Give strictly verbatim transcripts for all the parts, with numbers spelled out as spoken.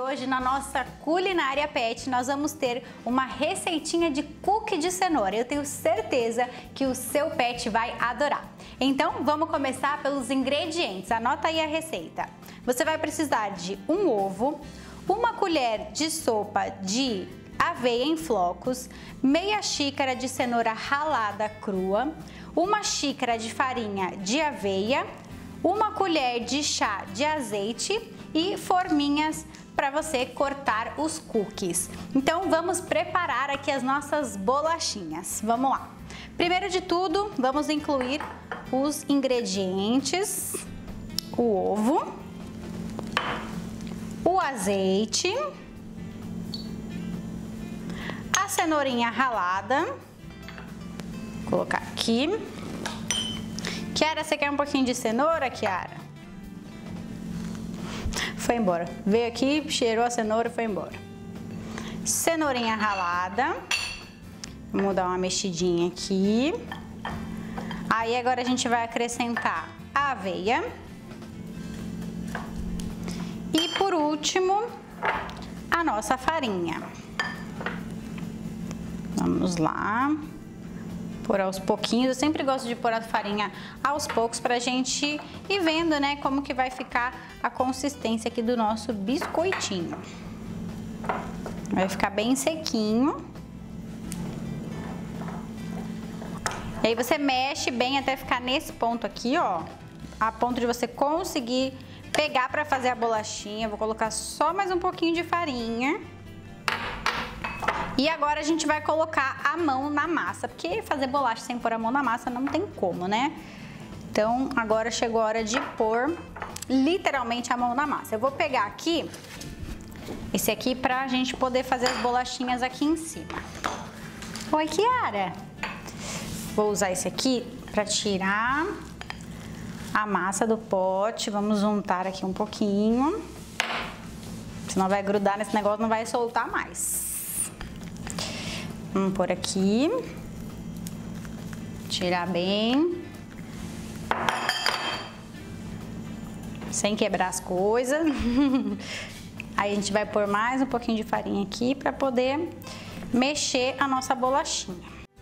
hoje na nossa Culinária Pet nós vamos ter uma receitinha de cookie de cenoura. Eu tenho certeza que o seu pet vai adorar. Então vamos começar pelos ingredientes, anota aí a receita. Você vai precisar de um ovo, uma colher de sopa de aveia em flocos, meia xícara de cenoura ralada crua, uma xícara de farinha de aveia, uma colher de chá de azeite e forminhas para você cortar os cookies. Então vamos preparar aqui as nossas bolachinhas. Vamos lá. Primeiro de tudo, vamos incluir os ingredientes: o ovo, o azeite, a cenourinha ralada. Vou colocar aqui. Kiara, você quer um pouquinho de cenoura, Kiara? Foi embora. Veio aqui, cheirou a cenoura e foi embora. Cenourinha ralada. Vamos dar uma mexidinha aqui. Aí agora a gente vai acrescentar a aveia. E por último, a nossa farinha. Vamos lá. Por aos pouquinhos, eu sempre gosto de pôr a farinha aos poucos pra gente ir vendo, né, como que vai ficar a consistência aqui do nosso biscoitinho. Vai ficar bem sequinho. E aí você mexe bem até ficar nesse ponto aqui, ó, a ponto de você conseguir pegar pra fazer a bolachinha. Vou colocar só mais um pouquinho de farinha. E agora a gente vai colocar a mão na massa, porque fazer bolacha sem pôr a mão na massa não tem como, né? Então agora chegou a hora de pôr literalmente a mão na massa. Eu vou pegar aqui, esse aqui, pra gente poder fazer as bolachinhas aqui em cima. Oi, Kiara! Vou usar esse aqui pra tirar a massa do pote. Vamos untar aqui um pouquinho, senão vai grudar nesse negócio, não vai soltar mais. Vamos pôr aqui, tirar bem, sem quebrar as coisas. Aí a gente vai pôr mais um pouquinho de farinha aqui para poder mexer a nossa bolachinha.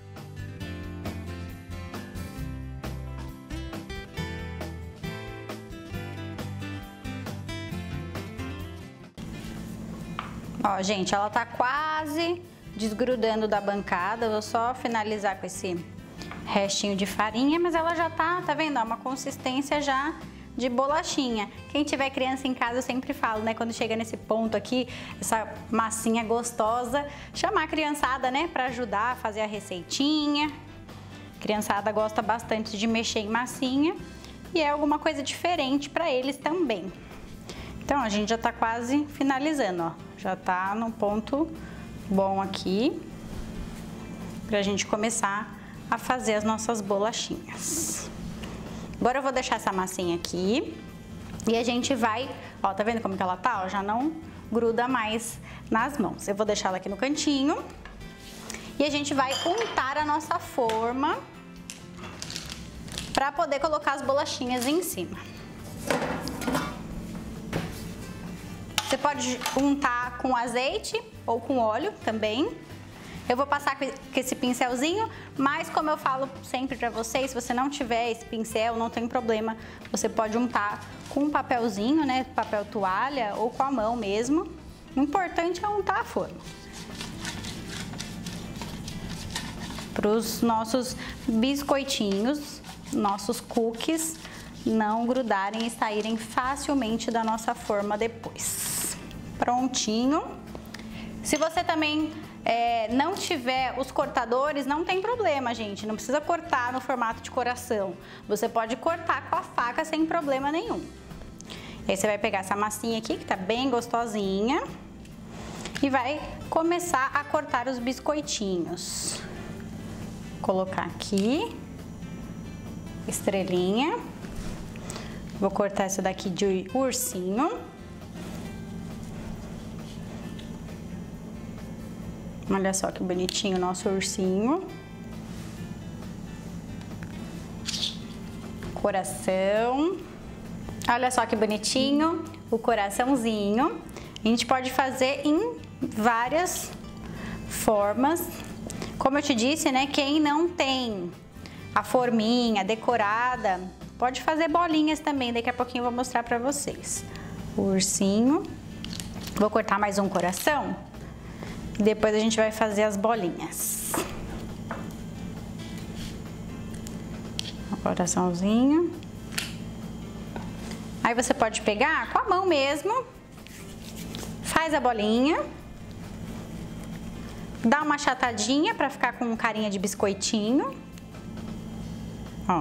Ó, gente, ela tá quase desgrudando da bancada. Eu vou só finalizar com esse restinho de farinha, mas ela já tá, tá vendo? É uma consistência já de bolachinha. Quem tiver criança em casa, eu sempre falo, né? Quando chega nesse ponto aqui, essa massinha gostosa, chamar a criançada, né? Pra ajudar a fazer a receitinha. A criançada gosta bastante de mexer em massinha e é alguma coisa diferente pra eles também. Então, a gente já tá quase finalizando, ó. Já tá no ponto bom aqui, pra gente começar a fazer as nossas bolachinhas. Agora eu vou deixar essa massinha aqui e a gente vai, ó, tá vendo como que ela tá? Ó, já não gruda mais nas mãos. Eu vou deixar ela aqui no cantinho e a gente vai untar a nossa forma pra poder colocar as bolachinhas em cima. Você pode untar com azeite ou com óleo também. Eu vou passar com esse pincelzinho, mas como eu falo sempre pra vocês, se você não tiver esse pincel, não tem problema. Você pode untar com um papelzinho, né, papel toalha ou com a mão mesmo. O importante é untar a forma. Para os nossos biscoitinhos, nossos cookies, não grudarem e saírem facilmente da nossa forma depois. Prontinho. Se você também é, não tiver os cortadores, não tem problema, gente. Não precisa cortar no formato de coração. Você pode cortar com a faca sem problema nenhum. E aí você vai pegar essa massinha aqui, que tá bem gostosinha, e vai começar a cortar os biscoitinhos. Colocar aqui, estrelinha. Vou cortar essa daqui de ursinho. Olha só que bonitinho o nosso ursinho. Coração. Olha só que bonitinho o coraçãozinho. A gente pode fazer em várias formas. Como eu te disse, né, quem não tem a forminha decorada, pode fazer bolinhas também. Daqui a pouquinho eu vou mostrar pra vocês. O ursinho. Vou cortar mais um coração. E depois a gente vai fazer as bolinhas. Um coraçãozinho. Aí você pode pegar com a mão mesmo. Faz a bolinha. Dá uma achatadinha pra ficar com carinha de biscoitinho. Ó.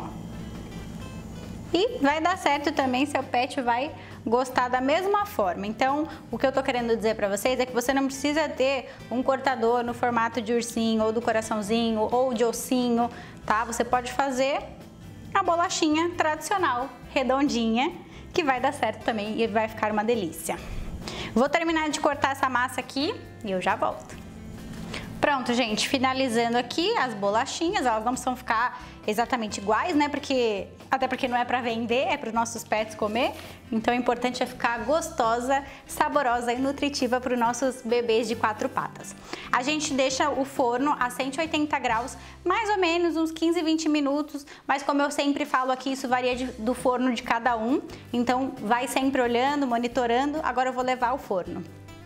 E vai dar certo também, seu pet vai gostar da mesma forma. Então, o que eu tô querendo dizer pra vocês é que você não precisa ter um cortador no formato de ursinho, ou do coraçãozinho, ou de ossinho, tá? Você pode fazer a bolachinha tradicional, redondinha, que vai dar certo também e vai ficar uma delícia. Vou terminar de cortar essa massa aqui e eu já volto. Pronto, gente, finalizando aqui as bolachinhas, elas não precisam ficar exatamente iguais, né? Porque, até porque não é pra vender, é para os nossos pets comer. Então o importante é ficar gostosa, saborosa e nutritiva para os nossos bebês de quatro patas. A gente deixa o forno a cento e oitenta graus, mais ou menos uns quinze, vinte minutos, mas como eu sempre falo aqui, isso varia de, do forno de cada um. Então vai sempre olhando, monitorando. Agora eu vou levar ao forno.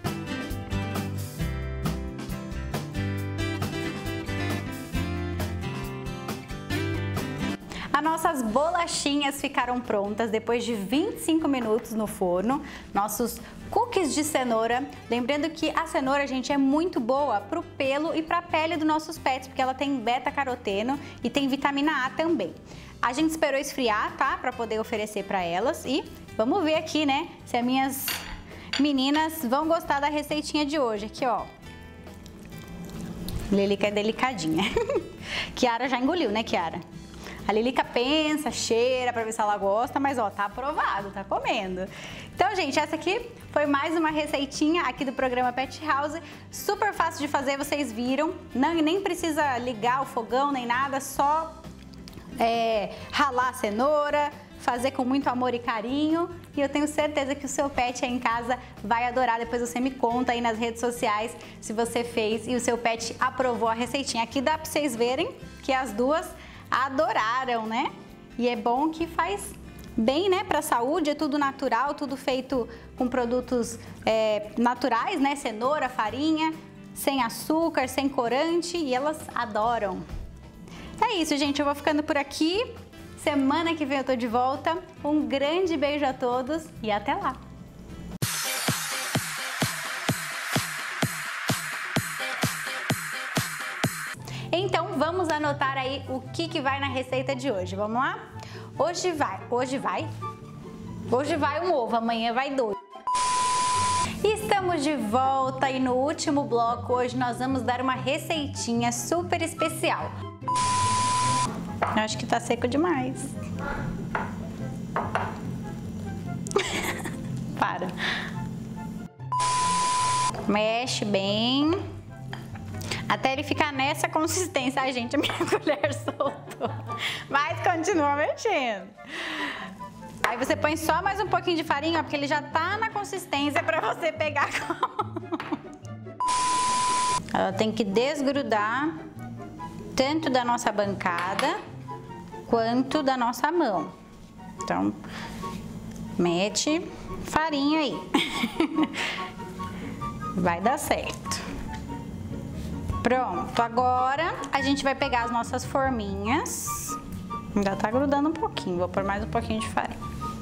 As nossas bolachinhas ficaram prontas depois de vinte e cinco minutos no forno. Nossos cookies de cenoura. Lembrando que a cenoura, gente, é muito boa pro pelo e pra pele dos nossos pets, porque ela tem beta-caroteno e tem vitamina A também. A gente esperou esfriar, tá? Pra poder oferecer pra elas e vamos ver aqui, né? Se as minhas meninas vão gostar da receitinha de hoje. Aqui, ó. Lilica é delicadinha. Kiara já engoliu, né, Kiara? A Lilica pensa, cheira pra ver se ela gosta, mas ó, tá aprovado, tá comendo. Então, gente, essa aqui foi mais uma receitinha aqui do programa Pet House. Super fácil de fazer, vocês viram. Não, nem precisa ligar o fogão nem nada, só é, ralar a cenoura, fazer com muito amor e carinho. E eu tenho certeza que o seu pet aí em casa vai adorar. Depois você me conta aí nas redes sociais se você fez e o seu pet aprovou a receitinha. Aqui dá pra vocês verem que as duas adoraram, né? E é bom que faz bem, né, pra saúde, é tudo natural, tudo feito com produtos é, naturais, né? Cenoura, farinha, sem açúcar, sem corante, e elas adoram. É isso, gente, eu vou ficando por aqui. Semana que vem eu tô de volta. Um grande beijo a todos e até lá! Então vamos anotar aí o que, que vai na receita de hoje, vamos lá? Hoje vai, hoje vai, hoje vai um ovo, amanhã vai dois. Estamos de volta e no último bloco hoje nós vamos dar uma receitinha super especial. Eu acho que tá seco demais. Para. Mexe bem. Até ele ficar nessa consistência. Ai, gente, a minha colher soltou. Mas continua mexendo. Aí você põe só mais um pouquinho de farinha, ó, porque ele já tá na consistência pra você pegar com a mão. Ela tem que desgrudar tanto da nossa bancada quanto da nossa mão. Então, mete farinha aí. Vai dar certo. Pronto, agora a gente vai pegar as nossas forminhas. Ainda tá grudando um pouquinho, vou pôr mais um pouquinho de farinha.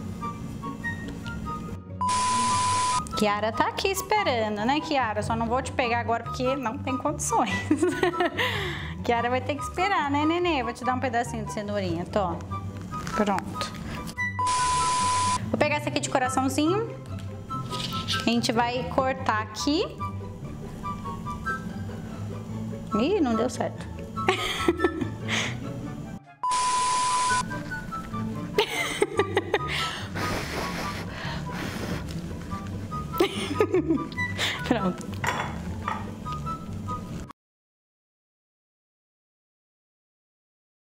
Kiara tá aqui esperando, né, Kiara? Só não vou te pegar agora porque não tem condições. Kiara vai ter que esperar, né, nenê? Vou te dar um pedacinho de cenourinha, tô. Pronto. Vou pegar essa aqui de coraçãozinho. A gente vai cortar aqui. Ih, não deu certo.